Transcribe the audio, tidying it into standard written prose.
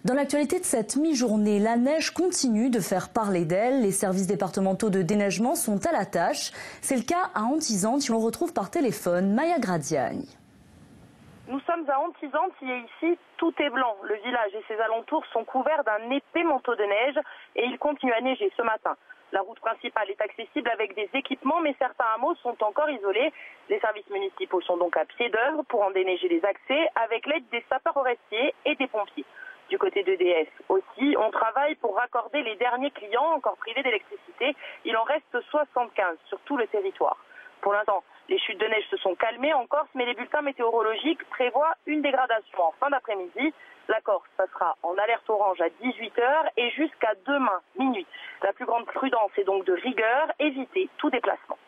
Dans l'actualité de cette mi-journée, la neige continue de faire parler d'elle. Les services départementaux de déneigement sont à la tâche. C'est le cas à Antizantes, où l'on retrouve par téléphone Maya Gradiani. Nous sommes à Antizantes et ici, tout est blanc. Le village et ses alentours sont couverts d'un épais manteau de neige et il continue à neiger ce matin. La route principale est accessible avec des équipements, mais certains hameaux sont encore isolés. Les services municipaux sont donc à pied d'œuvre pour en déneiger les accès avec l'aide des sapeurs-forestiers et des pompiers. Du côté d'EDF aussi, on travaille pour raccorder les derniers clients encore privés d'électricité. Il en reste 75 sur tout le territoire. Pour l'instant, les chutes de neige se sont calmées en Corse, mais les bulletins météorologiques prévoient une dégradation en fin d'après-midi. La Corse passera en alerte orange à 18 h et jusqu'à demain minuit. La plus grande prudence est donc de rigueur, éviter tout déplacement.